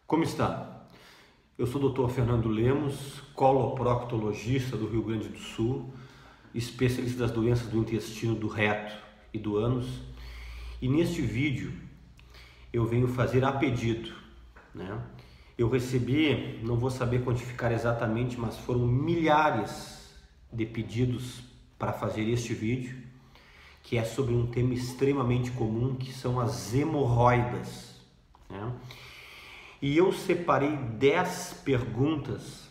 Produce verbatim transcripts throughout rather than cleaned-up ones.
Como está? Eu sou o doutor Fernando Lemos, coloproctologista do Rio Grande do Sul, especialista das doenças do intestino, do reto e do ânus. E neste vídeo eu venho fazer a pedido, né? Eu recebi, não vou saber quantificar exatamente, mas foram milhares de pedidos para fazer este vídeo, que é sobre um tema extremamente comum, que são as hemorroidas, né? E eu separei dez perguntas,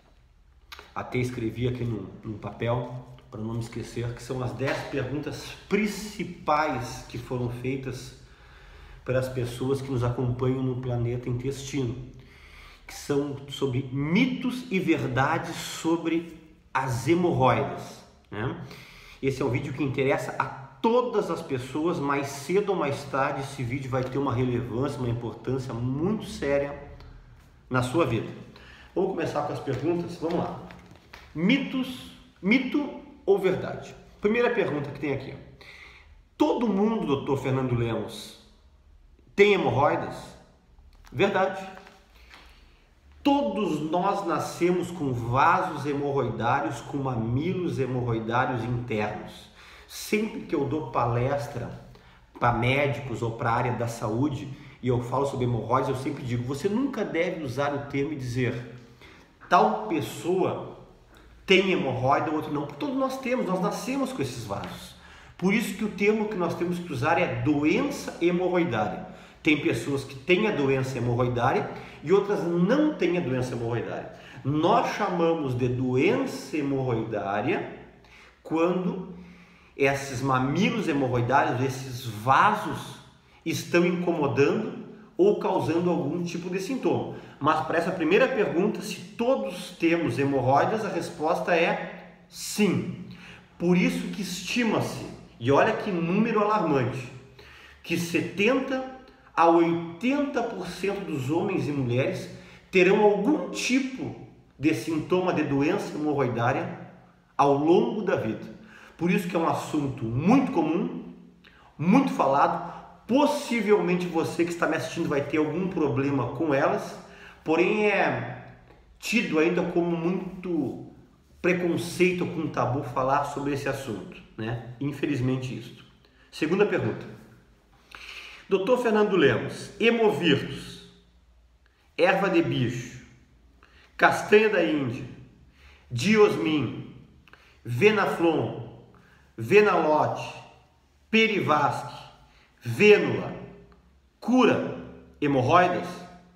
até escrevi aqui no, no papel, para não me esquecer, que são as dez perguntas principais que foram feitas pelas pessoas que nos acompanham no planeta intestino, que são sobre mitos e verdades sobre as hemorroidas, né? Esse é um vídeo que interessa a todas as pessoas. Mais cedo ou mais tarde esse vídeo vai ter uma relevância, uma importância muito séria na sua vida. Vamos começar com as perguntas? Vamos lá. Mitos, mito ou verdade? Primeira pergunta que tem aqui. Todo mundo, doutor Fernando Lemos, tem hemorroidas? Verdade. Todos nós nascemos com vasos hemorroidários, com mamilos hemorroidários internos. Sempre que eu dou palestra para médicos ou para a área da saúde e eu falo sobre hemorroidas, eu sempre digo, você nunca deve usar o termo e dizer tal pessoa tem hemorroida, o outro não, porque todos nós temos, nós nascemos com esses vasos. Por isso que o termo que nós temos que usar é doença hemorroidária. Tem pessoas que têm a doença hemorroidária e outras não têm a doença hemorroidária. Nós chamamos de doença hemorroidária quando esses mamilos hemorroidários, esses vasos, estão incomodando ou causando algum tipo de sintoma. Mas para essa primeira pergunta, se todos temos hemorroidas, a resposta é sim. Por isso que estima-se, e olha que número alarmante, que setenta a oitenta por cento dos homens e mulheres terão algum tipo de sintoma de doença hemorroidária ao longo da vida. Por isso que é um assunto muito comum, muito falado. Possivelmente você que está me assistindo vai ter algum problema com elas, porém é tido ainda como muito preconceito, com tabu falar sobre esse assunto, né? Infelizmente isso. Segunda pergunta. doutor Fernando Lemos, hemovirtus, erva de bicho, castanha da Índia, diosmin, venaflon, venalote, perivasc, vênula, cura hemorroidas?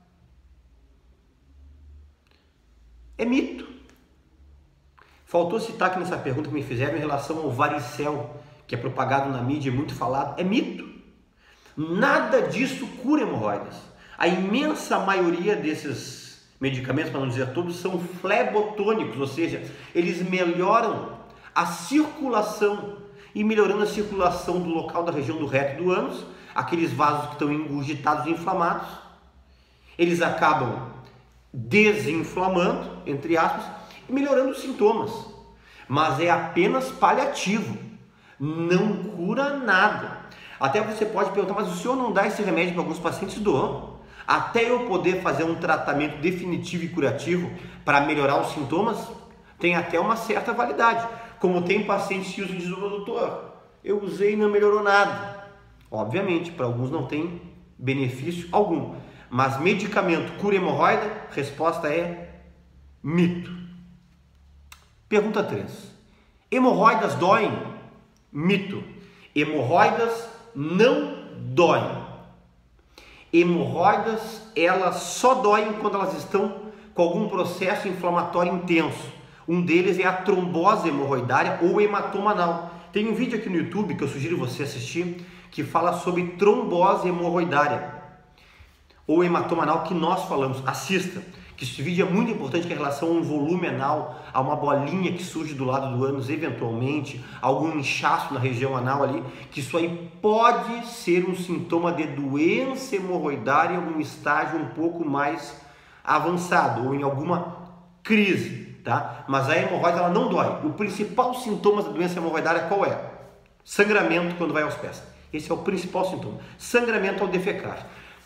É mito. Faltou citar aqui nessa pergunta que me fizeram em relação ao varicel, que é propagado na mídia e muito falado. É mito. Nada disso cura hemorroidas. A imensa maioria desses medicamentos, para não dizer todos, são flebotônicos, ou seja, eles melhoram a circulação, e melhorando a circulação do local da região do reto e do ânus, aqueles vasos que estão engurgitados e inflamados, eles acabam desinflamando, entre aspas, e melhorando os sintomas. Mas é apenas paliativo, não cura nada. Até você pode perguntar, mas o senhor não dá esse remédio para alguns pacientes? Dou. Até eu poder fazer um tratamento definitivo e curativo para melhorar os sintomas, tem até uma certa validade. Como tem pacientes que usam e dizem, doutor, eu usei e não melhorou nada. Obviamente, para alguns não tem benefício algum. Mas medicamento cura hemorroida? Resposta é mito. Pergunta três. Hemorroidas doem? Mito. Hemorroidas não doem. Hemorroidas, elas só doem quando elas estão com algum processo inflamatório intenso. Um deles é a trombose hemorroidária ou hematoma anal. Tem um vídeo aqui no YouTube que eu sugiro você assistir que fala sobre trombose hemorroidária ou hematoma anal, que nós falamos. Assista, que esse vídeo é muito importante, que é em relação a um volume anal, a uma bolinha que surge do lado do ânus eventualmente, algum inchaço na região anal ali, que isso aí pode ser um sintoma de doença hemorroidária em algum estágio um pouco mais avançado ou em alguma crise. Tá? Mas a hemorroida ela não dói. O principal sintoma da doença hemorroidária qual é? Sangramento quando vai aos pés. Esse é o principal sintoma. Sangramento ao defecar.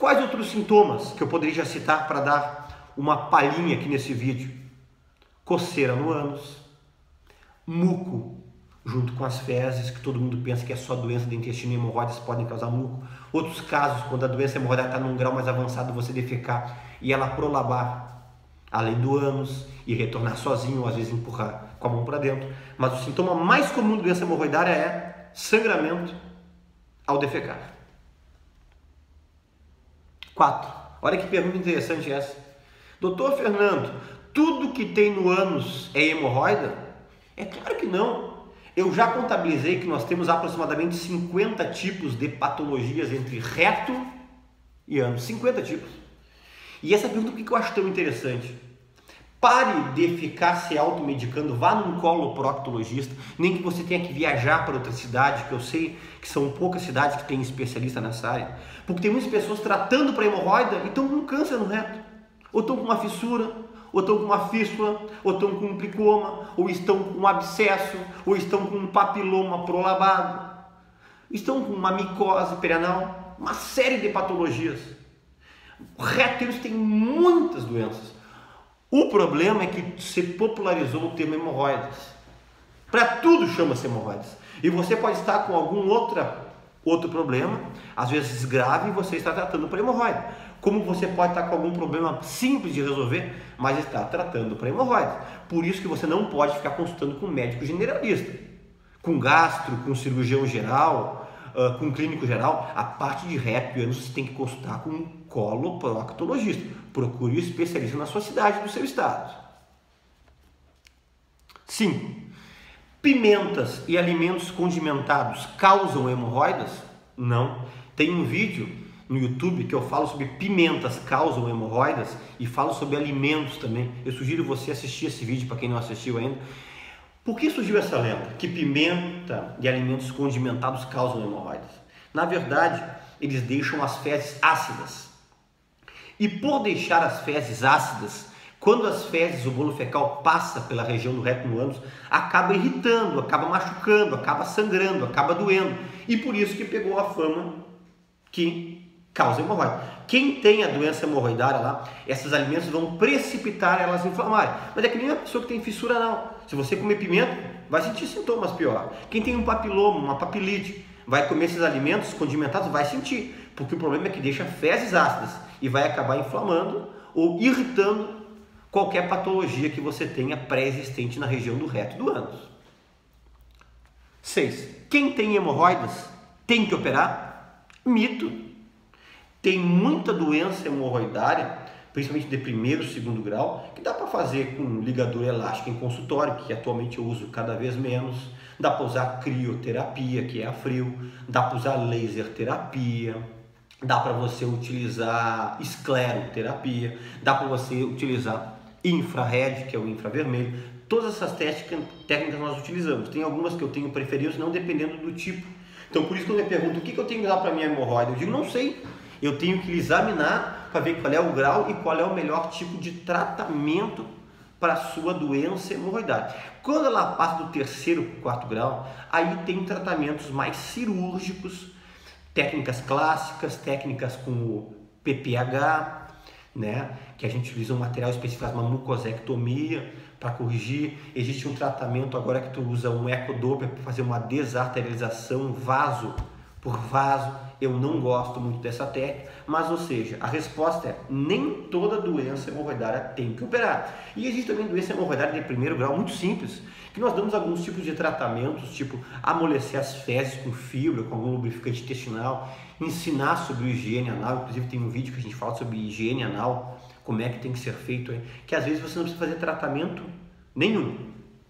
Quais outros sintomas que eu poderia já citar para dar uma palhinha aqui nesse vídeo? Coceira no ânus, muco junto com as fezes, que todo mundo pensa que é só doença do intestino e hemorroidas podem causar muco. Outros casos, quando a doença hemorroidária está num grau mais avançado, você defecar e ela prolabar além do ânus e retornar sozinho, ou às vezes empurrar com a mão para dentro. Mas o sintoma mais comum da doença hemorroidária é sangramento ao defecar. quatro. Olha que pergunta interessante essa. Doutor Fernando, tudo que tem no ânus é hemorroida? É claro que não. Eu já contabilizei que nós temos aproximadamente cinquenta tipos de patologias entre reto e ânus. cinquenta tipos. E essa pergunta, por que eu acho tão interessante? Pare de ficar se automedicando, vá num coloproctologista, nem que você tenha que viajar para outra cidade, que eu sei que são poucas cidades que têm especialista nessa área, porque tem muitas pessoas tratando para hemorroida e estão com câncer no reto, ou estão com uma fissura, ou estão com uma fístula, ou estão com um tricoma, ou estão com um abscesso, ou estão com um papiloma prolabado, estão com uma micose perianal, uma série de patologias. O reto tem muitas doenças. O problema é que se popularizou o termo hemorroidas. Para tudo chama-se hemorroidas. E você pode estar com algum outra, outro problema, às vezes grave, e você está tratando para hemorroida. Como você pode estar com algum problema simples de resolver, mas está tratando para hemorroidas. Por isso que você não pode ficar consultando com um médico generalista, com gastro, com cirurgião geral, uh, com clínico geral. A parte de reto e ânus você tem que consultar com um coloproctologista. Procure um especialista na sua cidade, no seu estado. cinco. Pimentas e alimentos condimentados causam hemorroidas? Não. Tem um vídeo no YouTube que eu falo sobre pimentas causam hemorroidas e falo sobre alimentos também. Eu sugiro você assistir esse vídeo para quem não assistiu ainda. Por que surgiu essa lenda? Que pimenta e alimentos condimentados causam hemorroidas? Na verdade, eles deixam as fezes ácidas. E por deixar as fezes ácidas, quando as fezes, o bolo fecal passa pela região do reto no ânus, acaba irritando, acaba machucando, acaba sangrando, acaba doendo. E por isso que pegou a fama que causa hemorroida. Quem tem a doença hemorroidária lá, esses alimentos vão precipitar elas inflamarem. Mas é que nem a pessoa que tem fissura não. Se você comer pimenta, vai sentir sintomas pior. Quem tem um papiloma, uma papilite, vai comer esses alimentos condimentados, vai sentir. Porque o problema é que deixa fezes ácidas e vai acabar inflamando ou irritando qualquer patologia que você tenha pré-existente na região do reto do ânus. seis. Quem tem hemorroidas tem que operar? Mito. Tem muita doença hemorroidária, principalmente de primeiro, segundo grau, que dá para fazer com ligador elástico em consultório, que atualmente eu uso cada vez menos. Dá para usar crioterapia, que é a frio. Dá para usar laser terapia. Dá para você utilizar escleroterapia. Dá para você utilizar infrared, que é o infravermelho. Todas essas técnicas nós utilizamos. Tem algumas que eu tenho preferidas, não dependendo do tipo. Então, por isso que eu me pergunto, o que eu tenho que usar para minha hemorroida? Eu digo, não sei. Eu tenho que examinar para ver qual é o grau e qual é o melhor tipo de tratamento para a sua doença hemorroidária. Quando ela passa do terceiro para o quarto grau, aí tem tratamentos mais cirúrgicos, técnicas clássicas, técnicas como P P H, né, que a gente utiliza um material específico, uma mucosectomia para corrigir. Existe um tratamento agora que tu usa um ecodoppler para fazer uma desarterialização vaso por vaso. Eu não gosto muito dessa técnica, mas, ou seja, a resposta é: nem toda doença hemorroidária tem que operar. E existe também doença hemorroidária de primeiro grau, muito simples, que nós damos alguns tipos de tratamentos, tipo amolecer as fezes com fibra, com algum lubrificante intestinal, ensinar sobre higiene anal. Inclusive tem um vídeo que a gente fala sobre higiene anal, como é que tem que ser feito, que às vezes você não precisa fazer tratamento nenhum.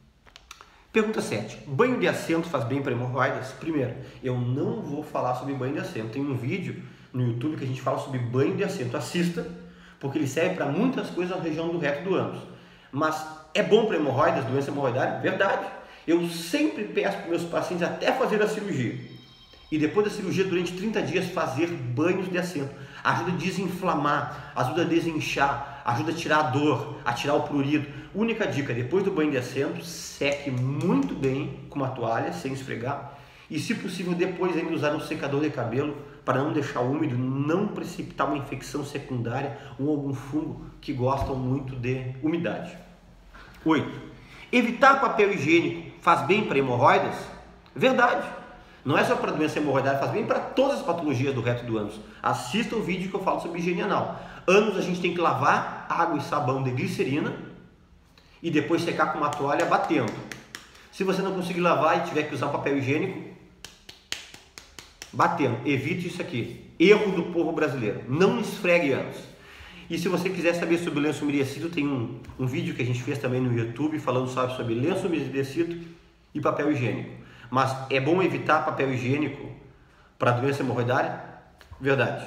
Pergunta sete. Banho de assento faz bem para hemorroidas? Primeiro, eu não vou falar sobre banho de assento. Tem um vídeo no YouTube que a gente fala sobre banho de assento. Assista, porque ele serve para muitas coisas na região do reto do ânus. Mas é bom para hemorroidas, doença hemorroidária? Verdade. Eu sempre peço para meus pacientes até fazer a cirurgia. E depois da cirurgia, durante trinta dias, fazer banhos de assento. Ajuda a desinflamar, ajuda a desinchar, ajuda a tirar a dor, a tirar o prurido. Única dica: depois do banho de assento, seque muito bem com uma toalha, sem esfregar. E, se possível, depois ainda usar um secador de cabelo para não deixar úmido, não precipitar uma infecção secundária ou algum fungo que gostam muito de umidade. oito. Evitar papel higiênico faz bem para hemorroidas? Verdade. Não é só para doença hemorroidária, faz bem para todas as patologias do reto do ânus. Assista o vídeo que eu falo sobre higiene anal. Ânus a gente tem que lavar água e sabão de glicerina e depois secar com uma toalha batendo. Se você não conseguir lavar e tiver que usar papel higiênico, batendo. Evite isso aqui. Erro do povo brasileiro. Não esfregue ânus. E se você quiser saber sobre o lenço umedecido, tem um, um vídeo que a gente fez também no YouTube falando sobre, sobre lenço umedecido e papel higiênico. Mas é bom evitar papel higiênico para doença hemorroidária? Verdade.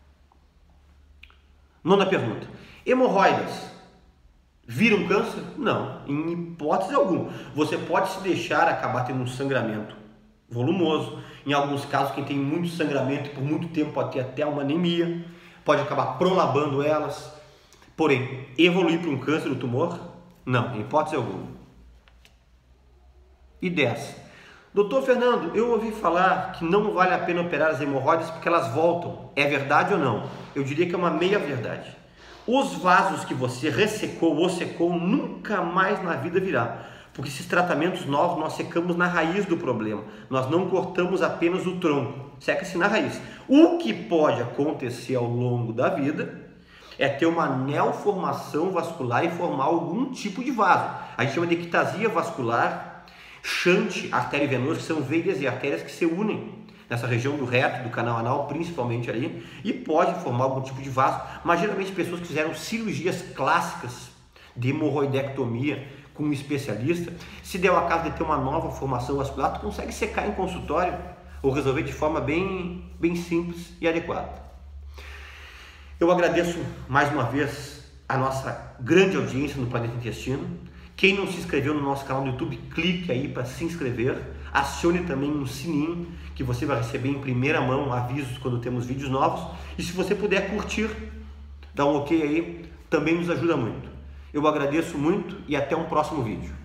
Nona pergunta. Hemorroidas viram câncer? Não, em hipótese alguma. Você pode se deixar acabar tendo um sangramento volumoso. Em alguns casos, quem tem muito sangramento por muito tempo pode ter até uma anemia. Pode acabar prolabando elas. Porém, evoluir para um câncer do tumor? Não, em hipótese alguma. E dez. Doutor Fernando, eu ouvi falar que não vale a pena operar as hemorroidas porque elas voltam. É verdade ou não? Eu diria que é uma meia verdade. Os vasos que você ressecou ou secou nunca mais na vida virá. Porque esses tratamentos novos nós secamos na raiz do problema. Nós não cortamos apenas o tronco. Seca-se na raiz. O que pode acontecer ao longo da vida é ter uma neoformação vascular e formar algum tipo de vaso. A gente chama de ectasia vascular, shunt arteriovenoso, que são veias e artérias que se unem nessa região do reto, do canal anal, principalmente ali, e pode formar algum tipo de vaso, mas geralmente pessoas que fizeram cirurgias clássicas de hemorroidectomia com um especialista, se der o acaso de ter uma nova formação vascular, tu consegue secar em consultório ou resolver de forma bem, bem simples e adequada. Eu agradeço mais uma vez a nossa grande audiência no Planeta Intestino. Quem não se inscreveu no nosso canal do YouTube, clique aí para se inscrever. Acione também um sininho que você vai receber em primeira mão avisos quando temos vídeos novos. E se você puder curtir, dá um ok aí, também nos ajuda muito. Eu agradeço muito e até um próximo vídeo.